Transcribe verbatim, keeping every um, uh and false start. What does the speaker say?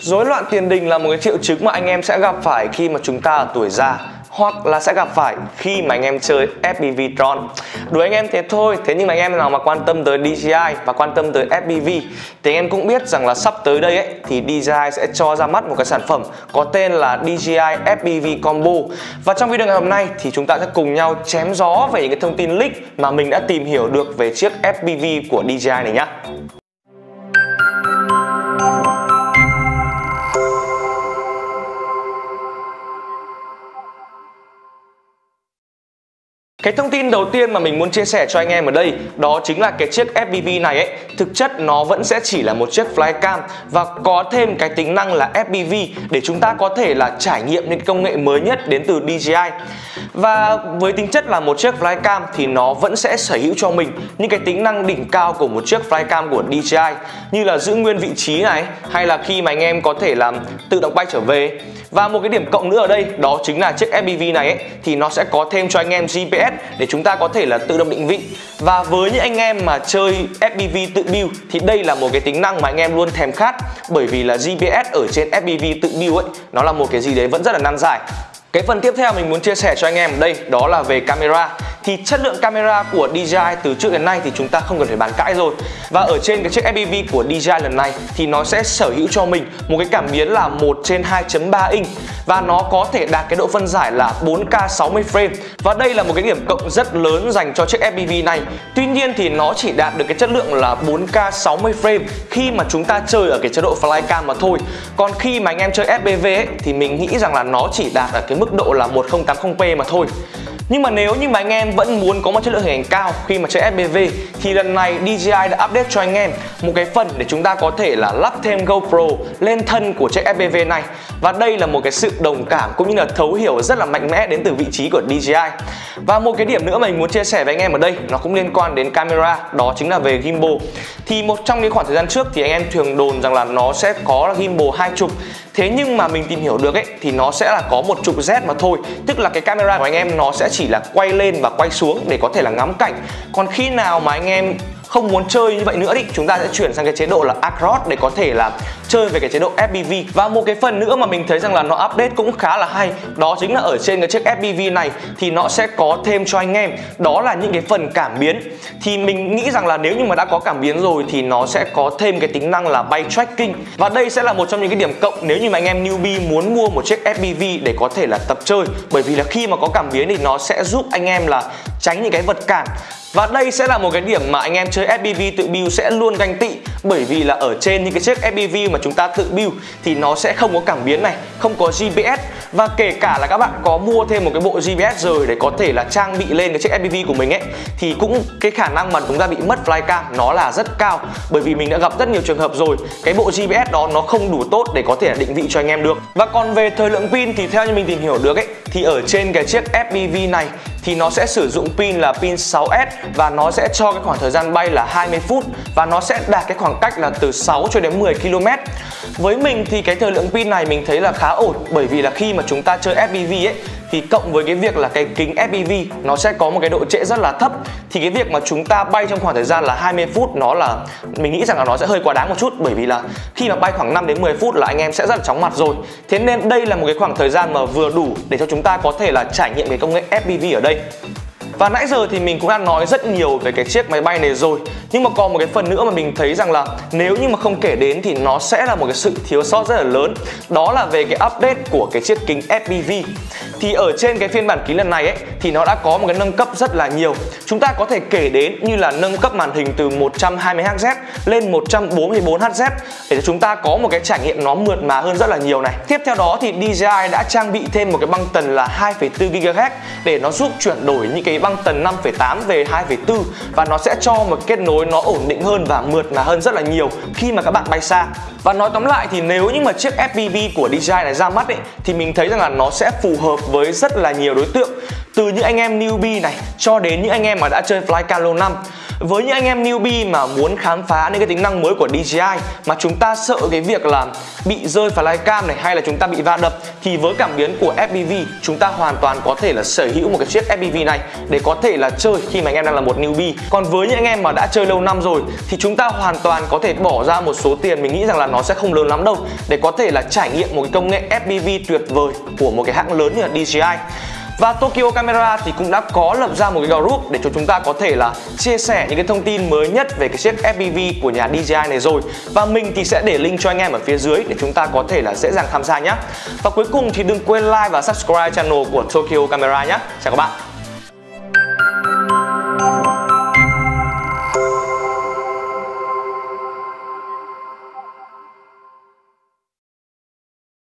Rối loạn tiền đình là một cái triệu chứng mà anh em sẽ gặp phải khi mà chúng ta ở tuổi già, hoặc là sẽ gặp phải khi mà anh em chơi ép pê vê Tron. Đùa anh em thế thôi, thế nhưng mà anh em nào mà quan tâm tới đê gi i và quan tâm tới ép pê vê thì anh em cũng biết rằng là sắp tới đây ấy thì đê gi i sẽ cho ra mắt một cái sản phẩm có tên là đê gi i ép pê vê Combo. Và trong video ngày hôm nay thì chúng ta sẽ cùng nhau chém gió về những cái thông tin leak mà mình đã tìm hiểu được về chiếc ép pê vê của đê gi i này nhá. Cái thông tin đầu tiên mà mình muốn chia sẻ cho anh em ở đây đó chính là cái chiếc ép pê vê này ấy, thực chất nó vẫn sẽ chỉ là một chiếc flycam và có thêm cái tính năng là ép pê vê để chúng ta có thể là trải nghiệm những công nghệ mới nhất đến từ đê gi i. Và với tính chất là một chiếc flycam thì nó vẫn sẽ sở hữu cho mình những cái tính năng đỉnh cao của một chiếc flycam của đê gi i, như là giữ nguyên vị trí này, hay là khi mà anh em có thể làm tự động bay trở về. Và một cái điểm cộng nữa ở đây đó chính là chiếc ép pê vê này ấy, thì nó sẽ có thêm cho anh em giê pê ét để chúng ta có thể là tự động định vị. Và với những anh em mà chơi ép pê vê tự build thì đây là một cái tính năng mà anh em luôn thèm khát, bởi vì là giê pê ét ở trên ép pê vê tự build ấy nó là một cái gì đấy vẫn rất là nan giải. Cái phần tiếp theo mình muốn chia sẻ cho anh em ở đây đó là về camera. Thì chất lượng camera của đê gi i từ trước đến nay thì chúng ta không cần phải bàn cãi rồi. Và ở trên cái chiếc ép pê vê của đê gi i lần này thì nó sẽ sở hữu cho mình một cái cảm biến là một trên hai chấm ba inch. Và nó có thể đạt cái độ phân giải là bốn K sáu mươi frame. Và đây là một cái điểm cộng rất lớn dành cho chiếc ép pê vê này. Tuy nhiên thì nó chỉ đạt được cái chất lượng là bốn K sáu mươi frame khi mà chúng ta chơi ở cái chế độ flycam mà thôi. Còn khi mà anh em chơi ép pê vê ấy, thì mình nghĩ rằng là nó chỉ đạt ở cái mức độ là một không tám không p mà thôi. Nhưng mà nếu như mà anh em vẫn muốn có một chất lượng hình ảnh cao khi mà chơi ép pê vê thì lần này đê gi i đã update cho anh em một cái phần để chúng ta có thể là lắp thêm GoPro lên thân của chiếc ép pê vê này. Và đây là một cái sự đồng cảm cũng như là thấu hiểu rất là mạnh mẽ đến từ vị trí của đê gi i. Và một cái điểm nữa mà mình muốn chia sẻ với anh em ở đây nó cũng liên quan đến camera, đó chính là về gimbal. Thì một trong những khoảng thời gian trước thì anh em thường đồn rằng là nó sẽ có gimbal hai chục. Thế nhưng mà mình tìm hiểu được ấy thì nó sẽ là có một chục Z mà thôi. Tức là cái camera của anh em nó sẽ chỉ là quay lên và quay xuống để có thể là ngắm cảnh. Còn khi nào mà anh em không muốn chơi như vậy nữa thì chúng ta sẽ chuyển sang cái chế độ là Across để có thể là chơi về cái chế độ ép pê vê. Và một cái phần nữa mà mình thấy rằng là nó update cũng khá là hay, đó chính là ở trên cái chiếc ép pê vê này thì nó sẽ có thêm cho anh em đó là những cái phần cảm biến. Thì mình nghĩ rằng là nếu như mà đã có cảm biến rồi thì nó sẽ có thêm cái tính năng là bay tracking. Và đây sẽ là một trong những cái điểm cộng nếu như mà anh em newbie muốn mua một chiếc ép pê vê để có thể là tập chơi. Bởi vì là khi mà có cảm biến thì nó sẽ giúp anh em là tránh những cái vật cản. Và đây sẽ là một cái điểm mà anh em chơi ép pê vê tự build sẽ luôn ganh tị. Bởi vì là ở trên những cái chiếc ép pê vê mà chúng ta tự build thì nó sẽ không có cảm biến này, không có giê pê ét. Và kể cả là các bạn có mua thêm một cái bộ giê pê ét rồi để có thể là trang bị lên cái chiếc ép pê vê của mình ấy, thì cũng cái khả năng mà chúng ta bị mất flycam nó là rất cao. Bởi vì mình đã gặp rất nhiều trường hợp rồi, cái bộ giê pê ét đó nó không đủ tốt để có thể là định vị cho anh em được. Và còn về thời lượng pin thì theo như mình tìm hiểu được ấy, thì ở trên cái chiếc ép pê vê này thì nó sẽ sử dụng pin là pin sáu S và nó sẽ cho cái khoảng thời gian bay là hai mươi phút và nó sẽ đạt cái khoảng cách là từ sáu cho đến mười ki lô mét. Với mình thì cái thời lượng pin này mình thấy là khá ổn, bởi vì là khi mà chúng ta chơi ép pê vê ấy thì cộng với cái việc là cái kính ép pê vê nó sẽ có một cái độ trễ rất là thấp, thì cái việc mà chúng ta bay trong khoảng thời gian là hai mươi phút nó là mình nghĩ rằng là nó sẽ hơi quá đáng một chút, bởi vì là khi mà bay khoảng năm đến mười phút là anh em sẽ rất là chóng mặt rồi. Thế nên đây là một cái khoảng thời gian mà vừa đủ để cho chúng ta có thể là trải nghiệm cái công nghệ ép pê vê ở đây. Và nãy giờ thì mình cũng đã nói rất nhiều về cái chiếc máy bay này rồi, nhưng mà còn một cái phần nữa mà mình thấy rằng là nếu như mà không kể đến thì nó sẽ là một cái sự thiếu sót rất là lớn. Đó là về cái update của cái chiếc kính ép pê vê. Thì ở trên cái phiên bản kính lần này ấy thì nó đã có một cái nâng cấp rất là nhiều. Chúng ta có thể kể đến như là nâng cấp màn hình từ một trăm hai mươi héc lên một trăm bốn mươi bốn héc để cho chúng ta có một cái trải nghiệm nó mượt mà hơn rất là nhiều này. Tiếp theo đó thì đê gi i đã trang bị thêm một cái băng tần là hai phẩy bốn gigahertz để nó giúp chuyển đổi những cái băng tần năm phẩy tám về hai phẩy bốn, và nó sẽ cho một kết nối nó ổn định hơn và mượt mà hơn rất là nhiều khi mà các bạn bay xa. Và nói tóm lại thì nếu như mà chiếc ép pê vê của đê gi i này ra mắt ấy, thì mình thấy rằng là nó sẽ phù hợp với rất là nhiều đối tượng. từ những anh em newbie này cho đến những anh em mà đã chơi flycam lâu năm. Với những anh em newbie mà muốn khám phá những cái tính năng mới của đê gi i mà chúng ta sợ cái việc là bị rơi flycam này hay là chúng ta bị va đập, thì với cảm biến của ép pê vê chúng ta hoàn toàn có thể là sở hữu một cái chiếc ép pê vê này để có thể là chơi khi mà anh em đang là một newbie. Còn với những anh em mà đã chơi lâu năm rồi thì chúng ta hoàn toàn có thể bỏ ra một số tiền, mình nghĩ rằng là nó sẽ không lớn lắm đâu, để có thể là trải nghiệm một cái công nghệ ép pê vê tuyệt vời của một cái hãng lớn như là đê gi i. Và Tokyo Camera thì cũng đã có lập ra một cái group để cho chúng ta có thể là chia sẻ những cái thông tin mới nhất về cái chiếc ép pê vê của nhà đê gi i này rồi. Và mình thì sẽ để link cho anh em ở phía dưới để chúng ta có thể là dễ dàng tham gia nhé. Và cuối cùng thì đừng quên like và subscribe channel của Tokyo Camera nhé. Chào các bạn.